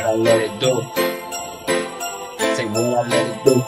I let it do. Say what I let it do.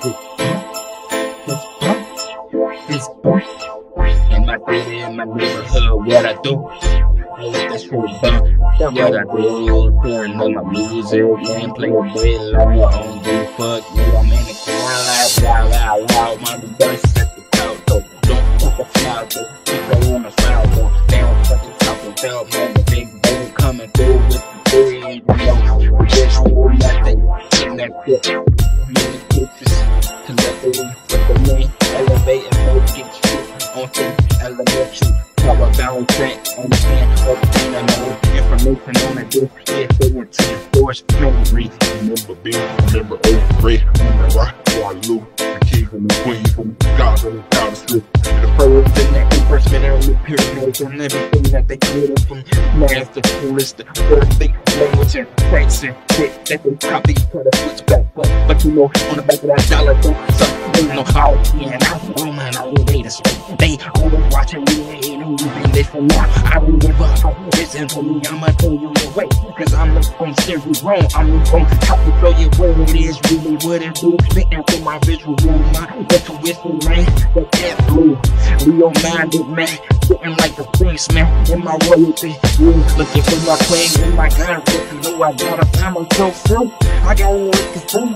It's Bunk. In my city, in my neighborhood, what I do. I let this shit bump. What I do, pouring on my music, man, play with bread, long, I don't give a fuck. Yeah, I'm in the car, loud, my reverse set the couch, though. Don't fuck a foul, though. People on the foul, though. They don't fucking talk about, man, the big baby coming through with the three, you know. We just roll nothing, in that shit. Many pictures, collectively, with the main, elevating, both get shit on things, elementary. Talk about track, understand everything I know. Information on the disc, yeah, they went to the force memory. Remember being, remember old Ray, remember rock, Waterloo, the king from the queen, from the gods on the goddess list. The first and that reimbursement on the pyramids and everything that they created from math to tourist to earthly language and facts and shit that they probably try to switch back up. But you know, on the back of that dollar, don't suck, they know how, yeah, oh man, I will wait a second. They always watching me, ain't no reason they from now. I will never listen to me, I'ma tell you the way, cause I'm not gonna steer you wrong, I'm not gonna help you show you what it is, really what it do. Spitting from my visual, my intuition, man, that cat blue. Leo minded, man, sitting like the Prince, man, in my royalty. Looking for my queen, in my God, but you know I gotta find myself through. I gotta work it through.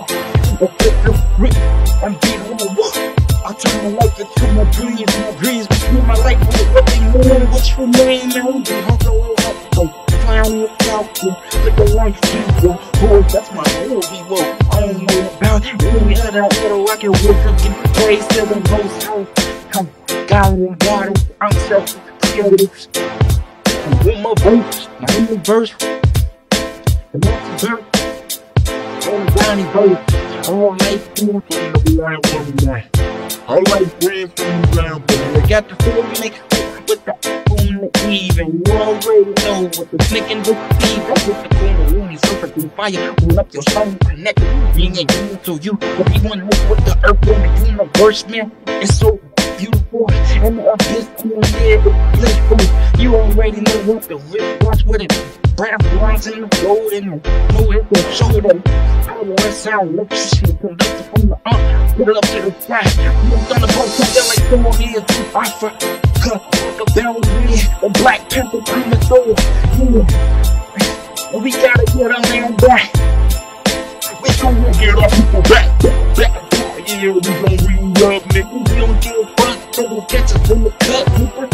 I'm beating on the wood. I turn my life into my dreams between my life and what they know, what's your name, man? They hustle all up, clown without you, look like people, boy, that's my movie, whoa, I don't know about any other little, I can wake up and praise to the most high, God, I'm self-creative, I'm with my voice, my universe, and that's the birth, I'm Donnie Bird, all life from the blind woman. I like friends from the ground, I got the full mix with the boom the eve, and you already know what the snick and the thief. I put the corner room, surfer through fire, pull up your soul, connected, me and you, so you, everyone knows what the earth and the universe, man, it's so beautiful, and the abyss, cool, yeah, it's blissful. You already know what the rip watch with it. Brown lines in the gold and the know it will show them power and sound, electricity, conductor from the put it up to the sky. Moved on the boat, put it like someone here to offer. The barrel red, the Black Panther coming through. And we gotta get our man back. we gonna get our people back. Yeah, we gon' re-up, nigga. We don't give a fuck, they gon' catch us in the cut, nigga.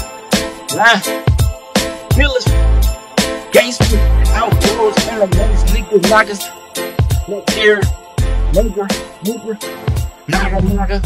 Killers, gangsters, outlaws, elements, niggas, knockers, neck here, nigga, naga.